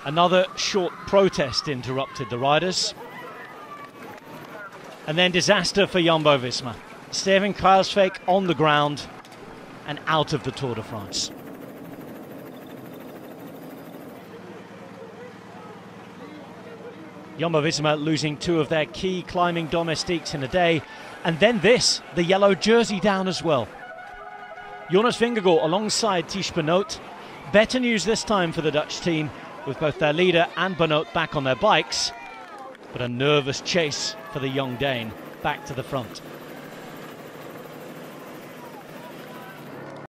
Another short protest interrupted the riders. And then disaster for Jumbo-Visma. Steven Kruijswijk on the ground and out of the Tour de France. Jumbo-Visma losing two of their key climbing domestiques in a day. And then this, the yellow jersey down as well. Jonas Vingegard alongside Tiesj Benoot. Better news this time for the Dutch team, with both their leader and Benoot back on their bikes. But a nervous chase for the young Dane back to the front.